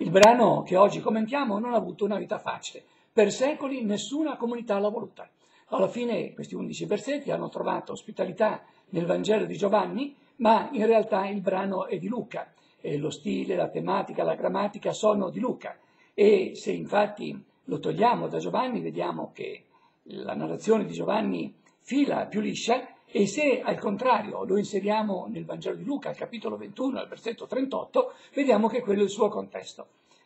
Il brano che oggi commentiamo non ha avuto una vita facile. Per secoli nessuna comunità l'ha voluta. Alla fine questi 11 versetti hanno trovato ospitalità nel Vangelo di Giovanni, ma in realtà il brano è di Luca. E lo stile, la tematica, la grammatica sono di Luca. E se infatti lo togliamo da Giovanni, vediamo che la narrazione di Giovanni fila più liscia, e se al contrario lo inseriamo nel Vangelo di Luca, al capitolo 21, al versetto 38, vediamo che quello è il suo contesto.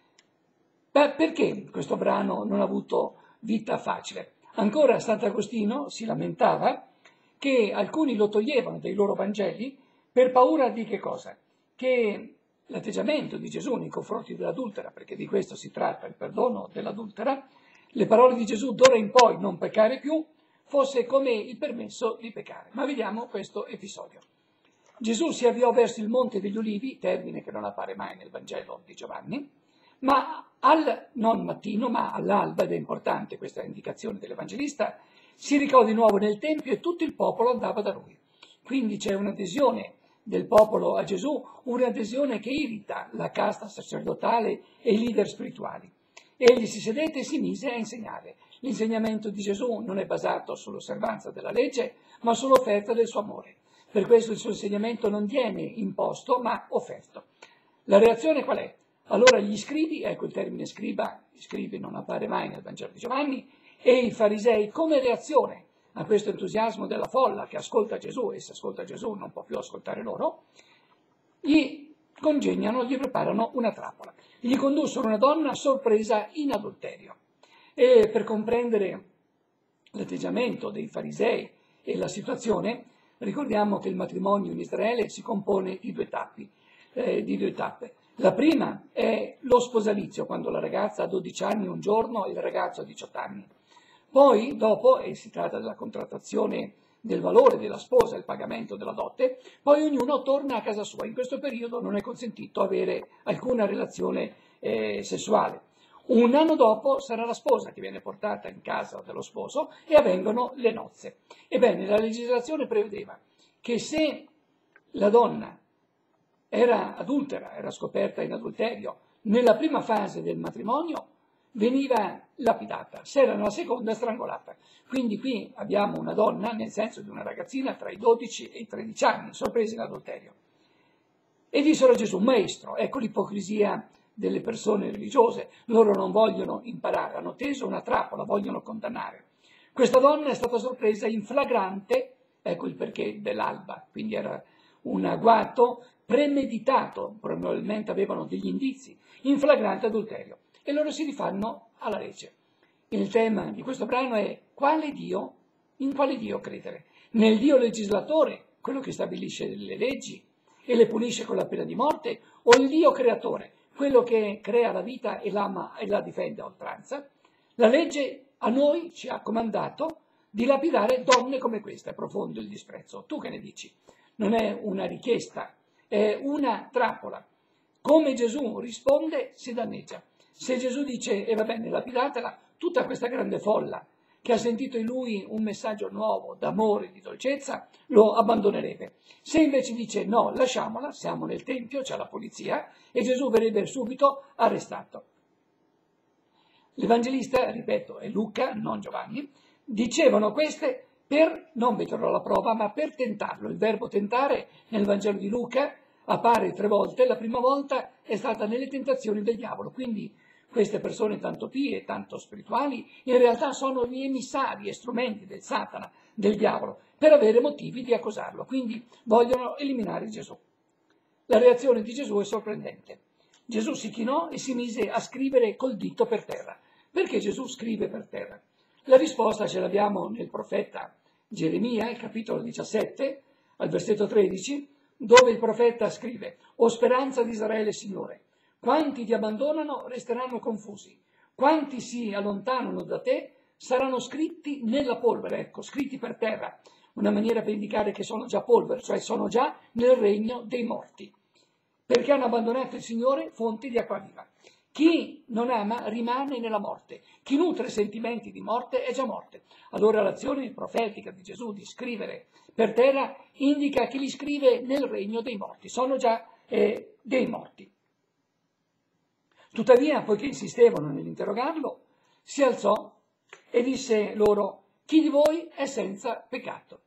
Perché questo brano non ha avuto vita facile? Ancora Sant'Agostino si lamentava che alcuni lo toglievano dai loro Vangeli per paura di che cosa? Che l'atteggiamento di Gesù nei confronti dell'adultera, perché di questo si tratta, il perdono dell'adultera, le parole di Gesù d'ora in poi non peccare più, fosse come il permesso di peccare. Ma vediamo questo episodio. Gesù si avviò verso il Monte degli Ulivi, termine che non appare mai nel Vangelo di Giovanni, ma non mattino, ma all'alba, ed è importante questa indicazione dell'Evangelista, si recò di nuovo nel Tempio e tutto il popolo andava da lui. Quindi c'è un'adesione del popolo a Gesù, un'adesione che irrita la casta sacerdotale e i leader spirituali. Egli si sedette e si mise a insegnare. L'insegnamento di Gesù non è basato sull'osservanza della legge, ma sull'offerta del suo amore. Per questo il suo insegnamento non viene imposto, ma offerto. La reazione qual è? Allora gli scribi, ecco il termine scribi non appare mai nel Vangelo di Giovanni, e i farisei, come reazione a questo entusiasmo della folla che ascolta Gesù, e se ascolta Gesù non può più ascoltare loro, gli congegnano, gli preparano una trappola. Gli condussero una donna sorpresa in adulterio. E per comprendere l'atteggiamento dei farisei e la situazione, ricordiamo che il matrimonio in Israele si compone di due tappe. La prima è lo sposalizio, quando la ragazza ha 12 anni un giorno e il ragazzo ha 18 anni. Poi, dopo, e si tratta della contrattazione del valore della sposa, il pagamento della dote, poi ognuno torna a casa sua. In questo periodo non è consentito avere alcuna relazione sessuale. Un anno dopo sarà la sposa che viene portata in casa dello sposo e avvengono le nozze. Ebbene, la legislazione prevedeva che se la donna era adultera, era scoperta in adulterio, nella prima fase del matrimonio veniva lapidata, se era nella seconda strangolata. Quindi qui abbiamo una donna, nel senso di una ragazzina tra i 12 e i 13 anni, sorpresa in adulterio. E dissero a Gesù: Maestro, ecco l'ipocrisia delle persone religiose, loro non vogliono imparare, hanno teso una trappola, vogliono condannare. Questa donna è stata sorpresa in flagrante, ecco il perché dell'alba, quindi era un agguato premeditato, probabilmente avevano degli indizi, in flagrante adulterio. E loro si rifanno alla legge. Il tema di questo brano è in quale Dio credere? Nel Dio legislatore, quello che stabilisce le leggi e le punisce con la pena di morte, o il Dio creatore, quello che crea la vita e l'ama e la difende a oltranza? La legge a noi ci ha comandato di lapidare donne come questa. È profondo il disprezzo. Tu che ne dici? Non è una richiesta, è una trappola. Come Gesù risponde, si danneggia. Se Gesù dice, va bene, lapidatela, tutta questa grande folla che ha sentito in lui un messaggio nuovo, d'amore, di dolcezza, lo abbandonerebbe. Se invece dice, no, lasciamola, siamo nel Tempio, c'è la polizia, e Gesù verrebbe subito arrestato. L'Evangelista, ripeto, è Luca, non Giovanni, dicevano queste per non metterlo alla prova, ma per tentarlo. Il verbo tentare nel Vangelo di Luca appare 3 volte, la prima volta è stata nelle tentazioni del diavolo, quindi queste persone tanto pie, tanto spirituali, in realtà sono gli emissari e strumenti del Satana, del diavolo, per avere motivi di accusarlo, quindi vogliono eliminare Gesù. La reazione di Gesù è sorprendente. Gesù si chinò e si mise a scrivere col dito per terra. Perché Gesù scrive per terra? La risposta ce l'abbiamo nel profeta Geremia, il capitolo 17, al versetto 13, dove il profeta scrive: «O speranza di Israele, Signore, quanti ti abbandonano resteranno confusi, quanti si allontanano da te saranno scritti nella polvere», ecco, scritti per terra, una maniera per indicare che sono già polvere, cioè sono già nel regno dei morti, perché hanno abbandonato il Signore, fonte di acqua viva. Chi non ama rimane nella morte, chi nutre sentimenti di morte è già morte. Allora l'azione profetica di Gesù di scrivere per terra indica che li scrive nel regno dei morti, sono già dei morti. Tuttavia, poiché insistevano nell'interrogarlo, si alzò e disse loro: chi di voi è senza peccato?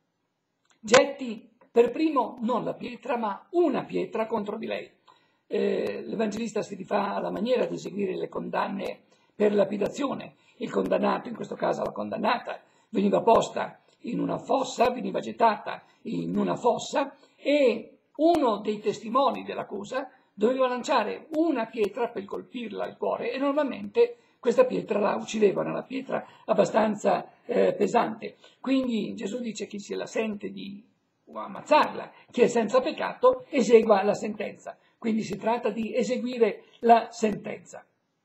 Getti per primo non la pietra, ma una pietra contro di lei. L'Evangelista si rifà alla maniera di eseguire le condanne per lapidazione. Il condannato, in questo caso la condannata, veniva posta in una fossa, veniva gettata in una fossa e uno dei testimoni dell'accusa doveva lanciare una pietra per colpirla al cuore e normalmente questa pietra la uccidevano, una pietra abbastanza pesante. Quindi Gesù dice chi se la sente di ammazzarla, chi è senza peccato esegua la sentenza. Quindi si tratta di eseguire la sentenza.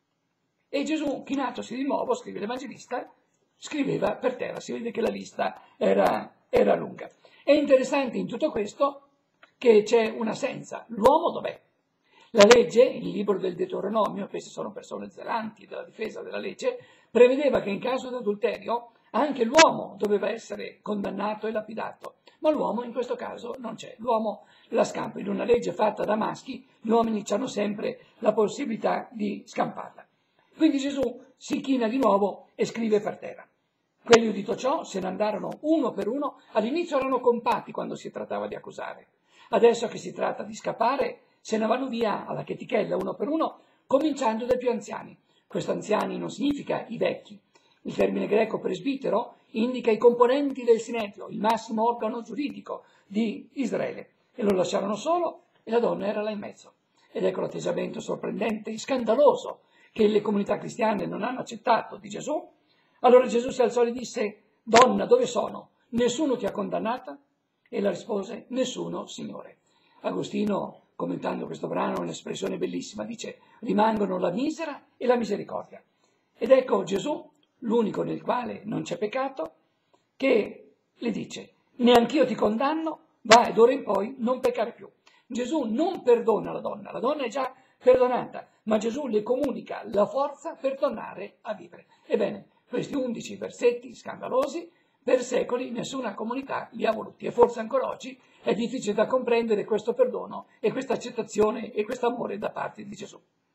E Gesù, chinatosi di nuovo, scrive l'Evangelista, scriveva per terra. Si vede che la lista era lunga. È interessante in tutto questo che c'è un'assenza. L'uomo dov'è? La legge, il libro del Deuteronomio, queste sono persone zelanti della difesa della legge, prevedeva che in caso di adulterio anche l'uomo doveva essere condannato e lapidato, ma l'uomo in questo caso non c'è, l'uomo la scampa. In una legge fatta da maschi, gli uomini hanno sempre la possibilità di scamparla. Quindi Gesù si china di nuovo e scrive per terra. Quelli, udito ciò, se ne andarono uno per uno. All'inizio erano compatti quando si trattava di accusare. Adesso che si tratta di scappare, se ne vanno via alla chetichella uno per uno, cominciando dai più anziani. Questo anziani non significa i vecchi. Il termine greco presbitero indica i componenti del Sinedrio, il massimo organo giuridico di Israele. E lo lasciarono solo e la donna era là in mezzo. Ed ecco l'atteggiamento sorprendente e scandaloso che le comunità cristiane non hanno accettato di Gesù. Allora Gesù si alzò e gli disse: donna, dove sono? Nessuno ti ha condannata? E la rispose: nessuno, Signore. Agostino, commentando questo brano, ha un'espressione bellissima, dice: rimangono la misera e la misericordia. Ed ecco Gesù, l'unico nel quale non c'è peccato, che le dice: neanch'io ti condanno, va ed ora in poi non peccare più. Gesù non perdona la donna è già perdonata, ma Gesù le comunica la forza per tornare a vivere. Ebbene, questi 11 versetti scandalosi, per secoli nessuna comunità li ha voluti e forse ancora oggi è difficile da comprendere questo perdono e questa accettazione e questo amore da parte di Gesù.